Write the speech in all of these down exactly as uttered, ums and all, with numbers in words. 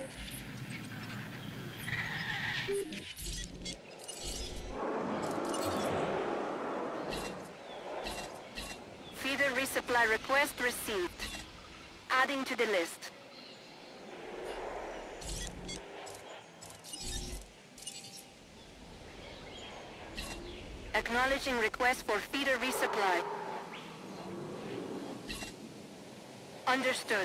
Feeder resupply request received. Adding to the list. Acknowledging request for feeder resupply. Understood.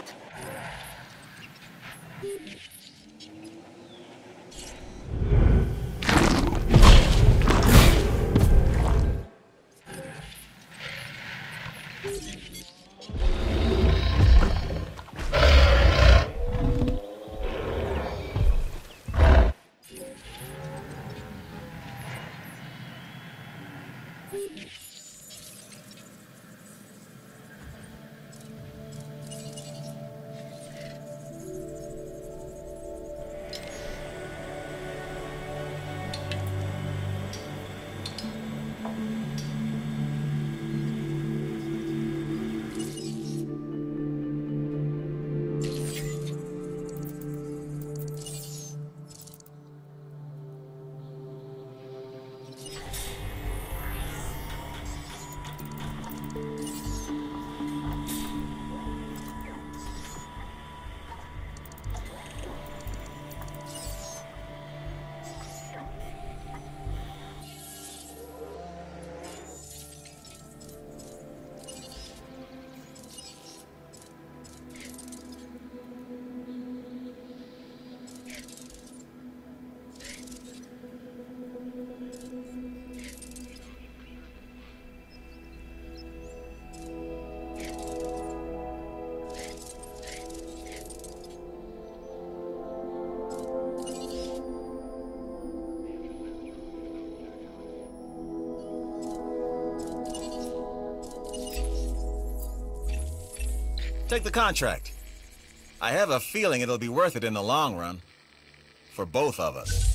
Take the contract. I have a feeling it'll be worth it in the long run. For both of us.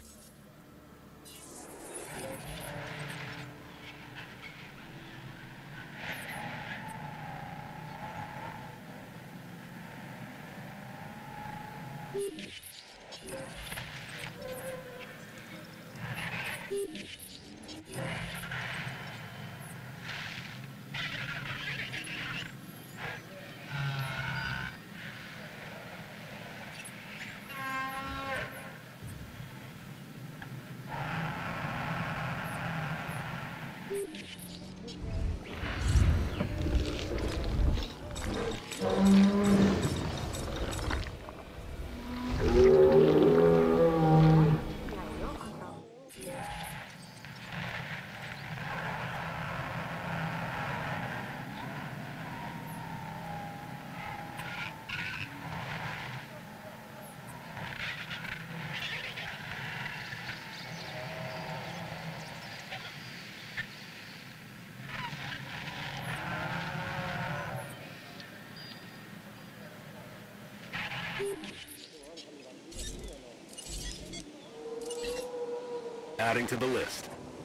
Adding to the list.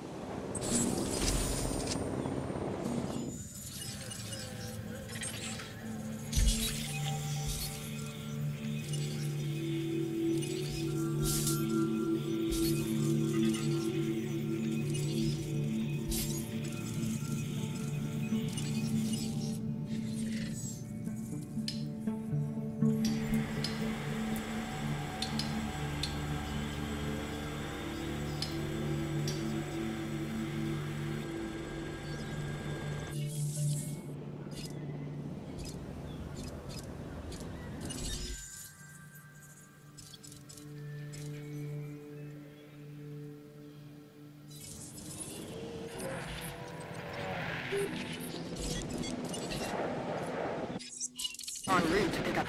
En route to pick up.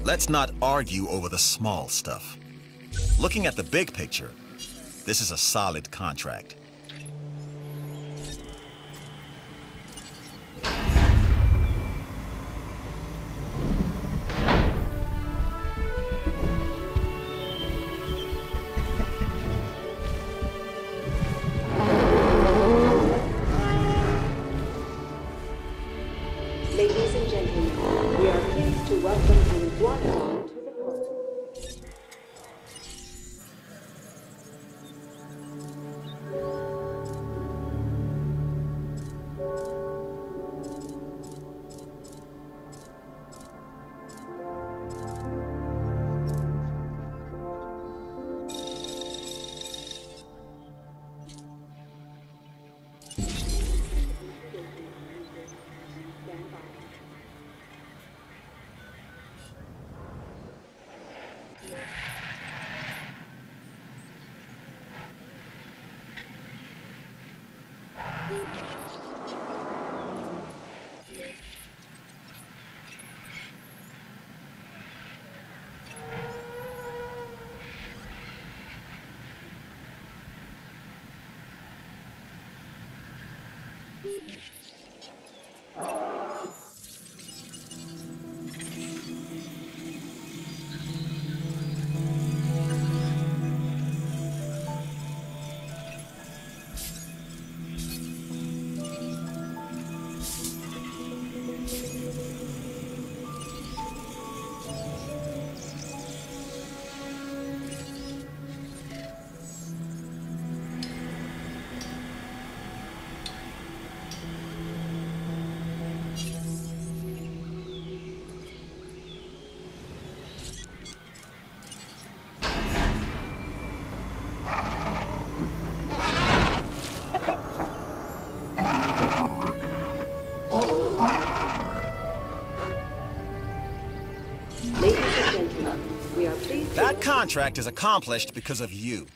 Let's not argue over the small stuff. Looking at the big picture, this is a solid contract. Ladies and gentlemen, we are pleased to welcome an Iguanodon to the program. Ladies and gentlemen, we are pleased to That contract is accomplished because of you.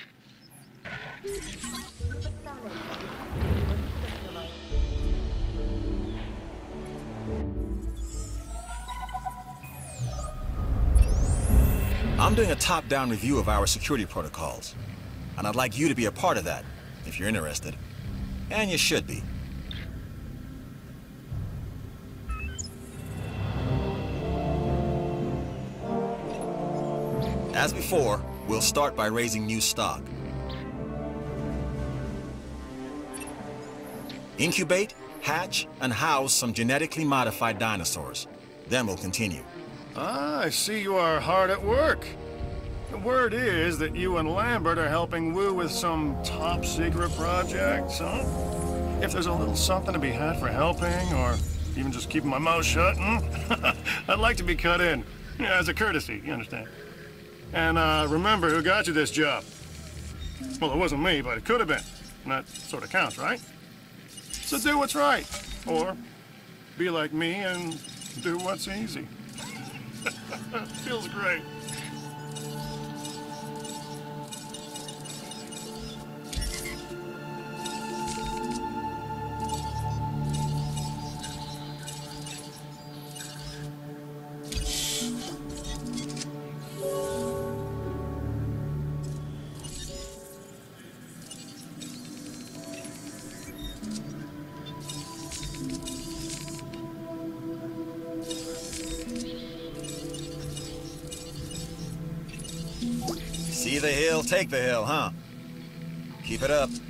I'm doing a top-down review of our security protocols, and I'd like you to be a part of that, if you're interested. And you should be. As before, we'll start by raising new stock. Incubate, hatch, and house some genetically modified dinosaurs. Then we'll continue. Ah, I see you are hard at work. The word is that you and Lambert are helping Wu with some top-secret projects, huh? If there's a little something to be had for helping, or even just keeping my mouth shut, hmm? I'd like to be cut in. Yeah, as a courtesy, you understand? And uh, remember who got you this job. Well, it wasn't me, but it could have been. And that sort of counts, right? So do what's right. Or be like me and do what's easy. Feels great. See the hill, take the hill, huh? Keep it up.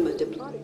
Gamma deployed.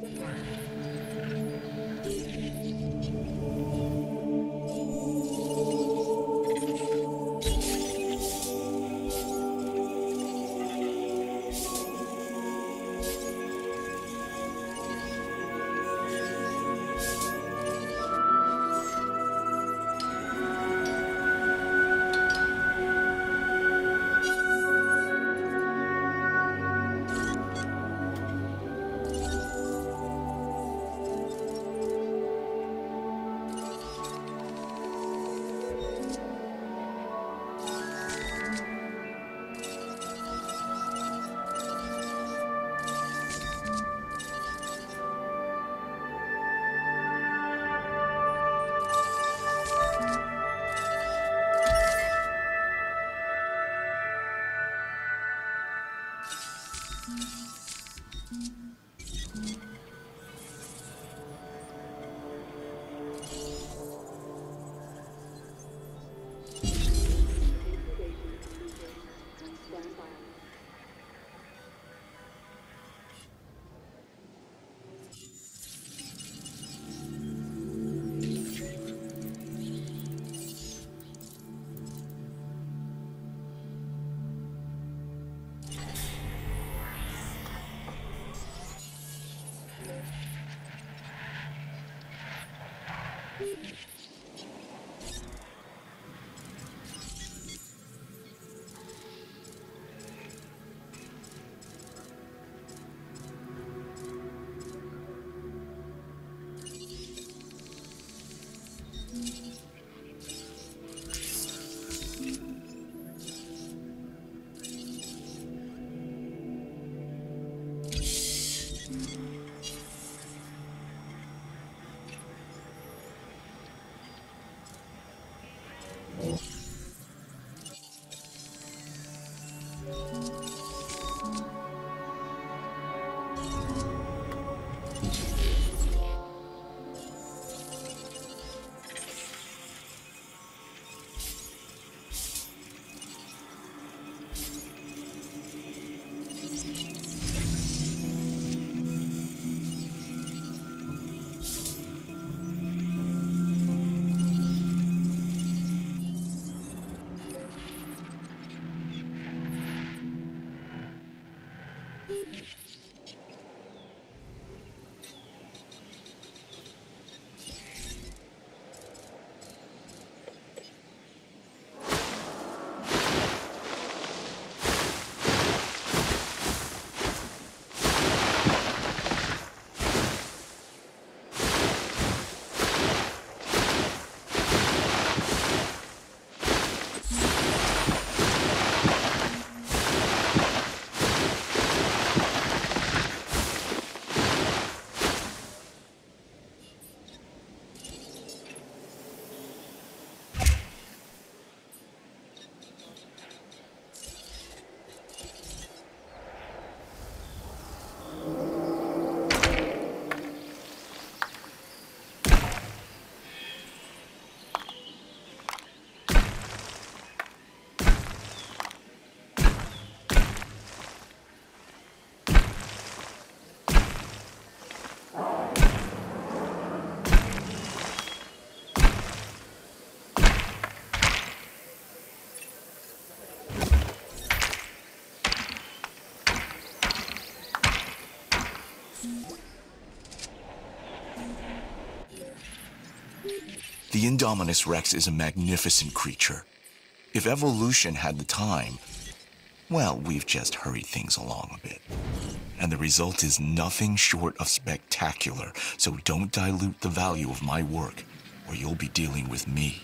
The Indominus Rex is a magnificent creature. If evolution had the time, well, we've just hurried things along a bit. And the result is nothing short of spectacular, so don't dilute the value of my work, or you'll be dealing with me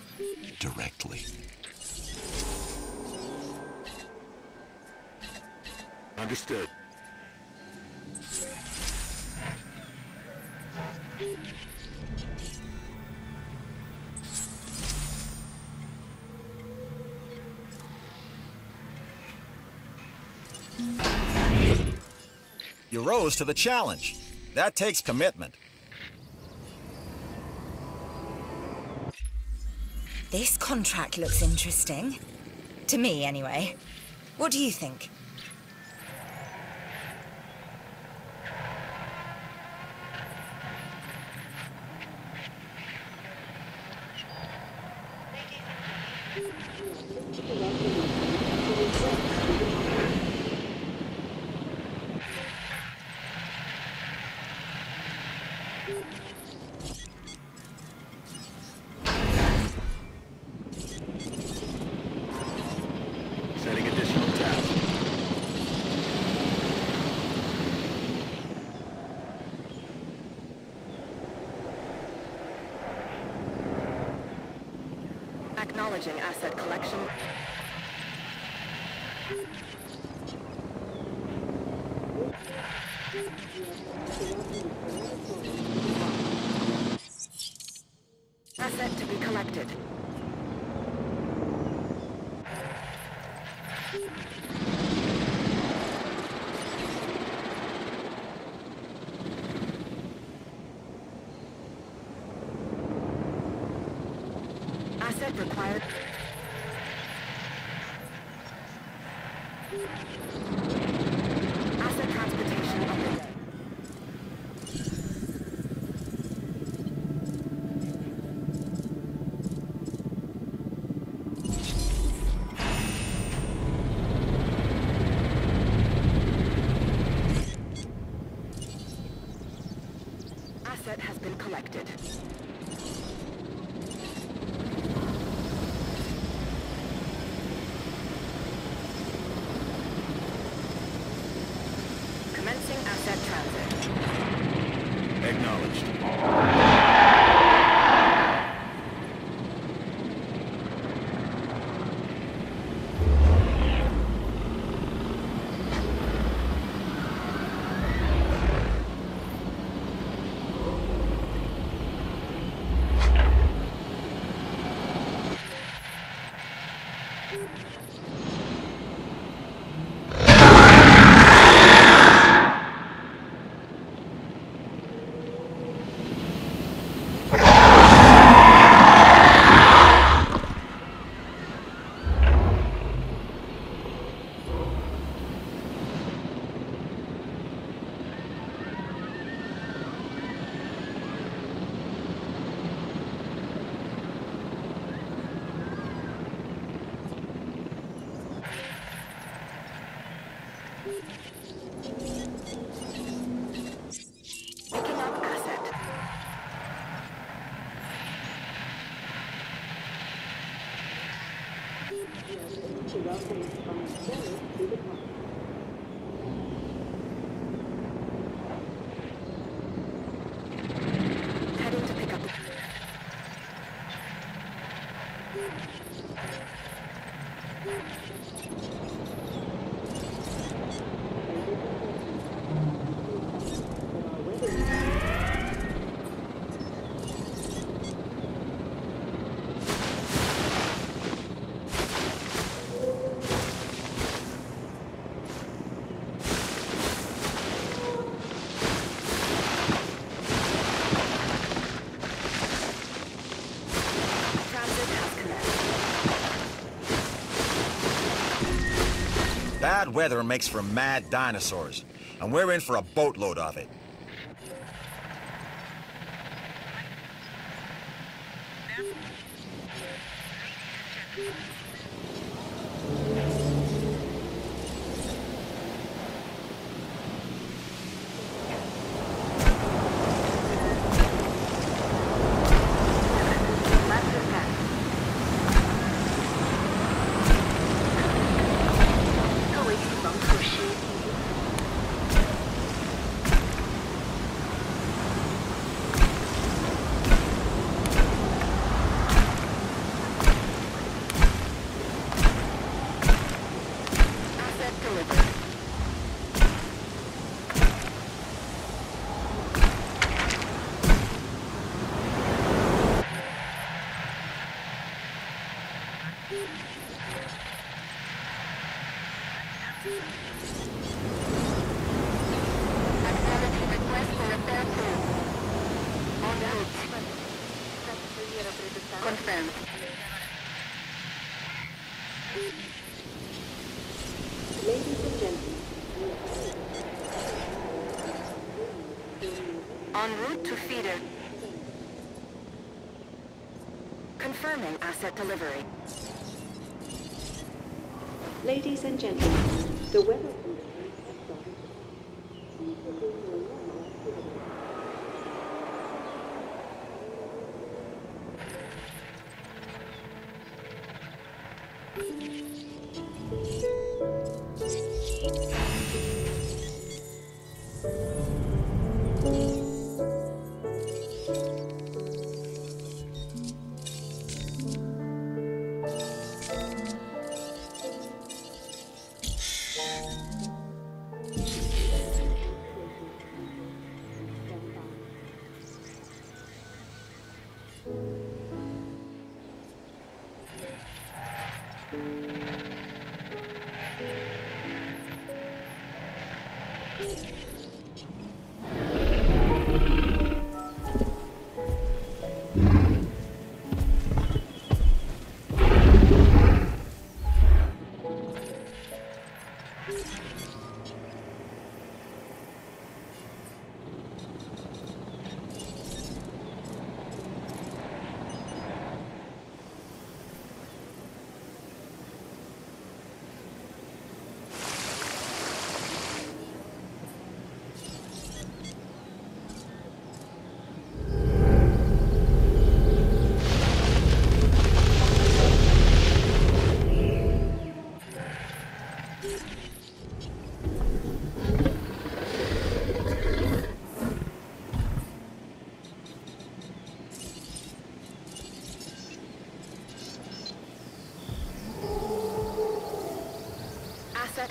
directly. Understood. You rose to the challenge. That takes commitment. This contract looks interesting. To me, anyway. What do you think? Setting additional tasks. Acknowledging asset collection. Asset to be collected. Asset required. Asset transportation underway. Asset has been collected. Commencing asset transit. Acknowledged. Picking up asset. To welcome from Sarah to the park. Heading to pick up the... Transit has commenced. Bad weather makes for mad dinosaurs, and we're in for a boatload of it. Left of that. Awaiting bunker shield. Asset delivered. Acknowledging request for repair crew. En route. Confirmed. Ladies and gentlemen, En route to feeder. Confirming asset delivery. ladies and gentlemen, the weather conditions have started.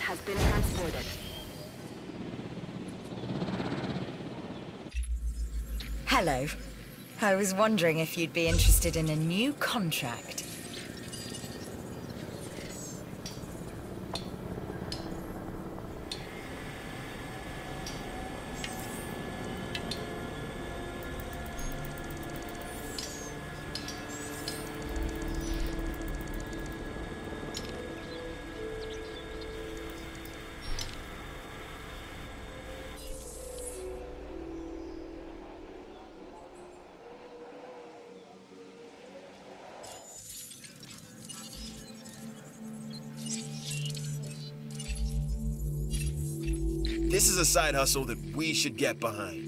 has been transported. Hello. I was wondering if you'd be interested in a new contract. This is a side hustle that we should get behind.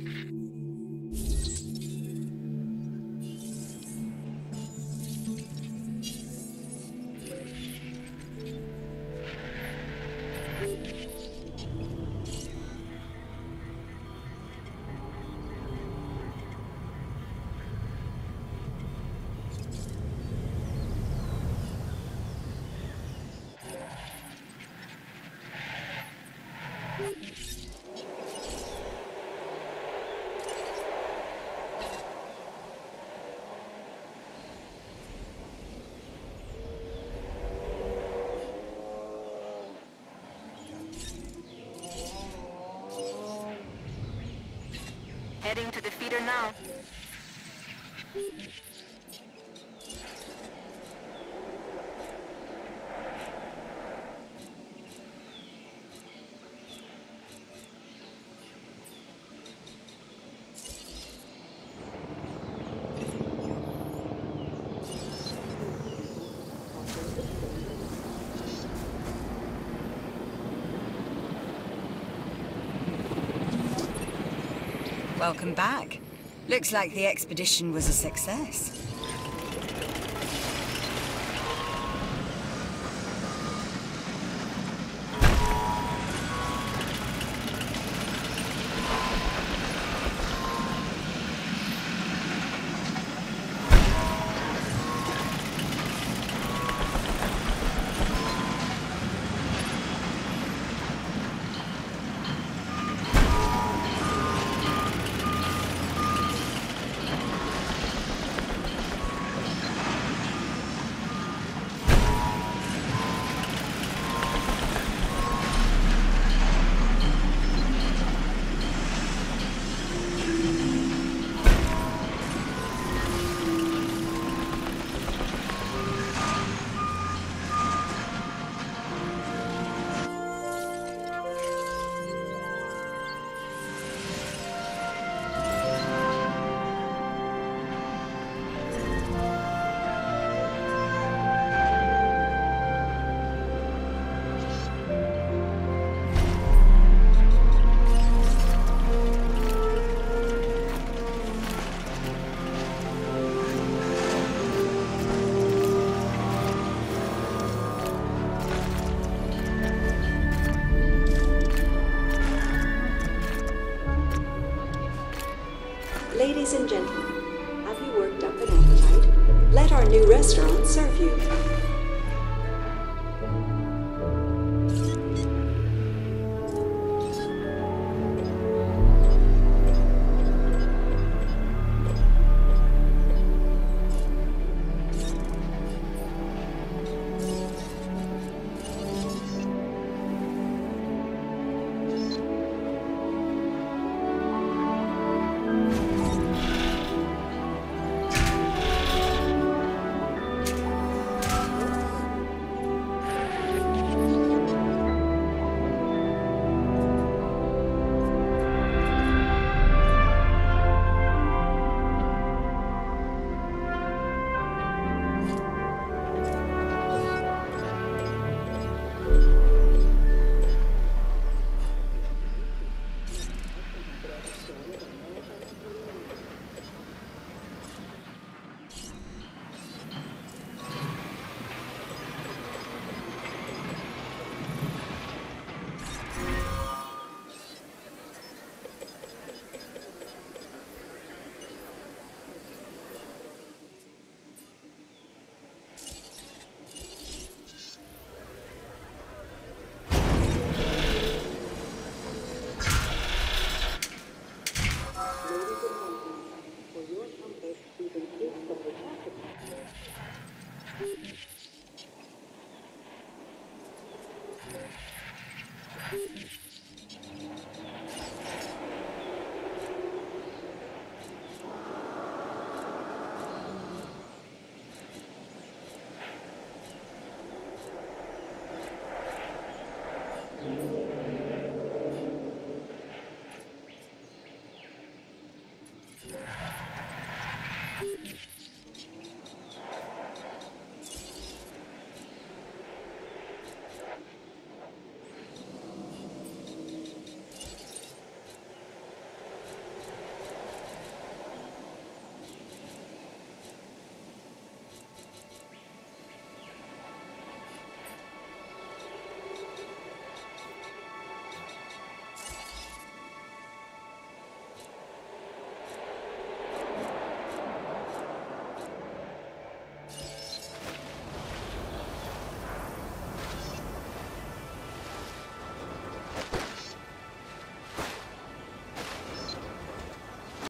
Heading to the feeder now. Welcome back. Looks like the expedition was a success. Ladies and gentlemen, have you worked up an appetite? Let our new restaurant serve you.